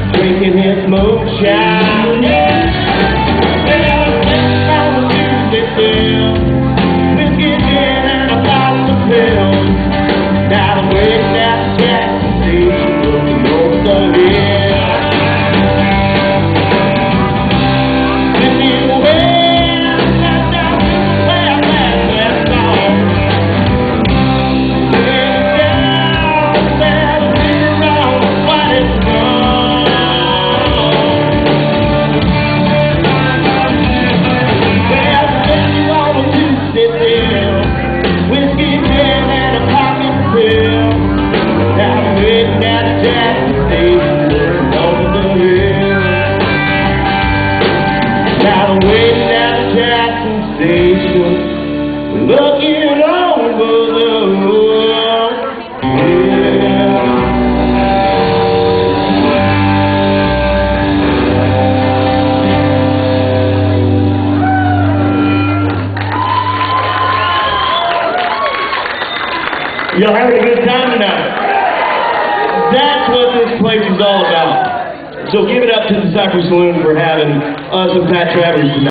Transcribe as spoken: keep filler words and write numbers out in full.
drinking his moonshine. Well, on the Tuesday field, whiskey, gin, and a box of pills. Now the way that Jackson State looking over the hill. Now the way down Jackson Station, looking over the world. Yeah. Y'all having a good time tonight? That's what this place is all about. So give it up to the Cypress Saloon for having us and Pat Travers tonight.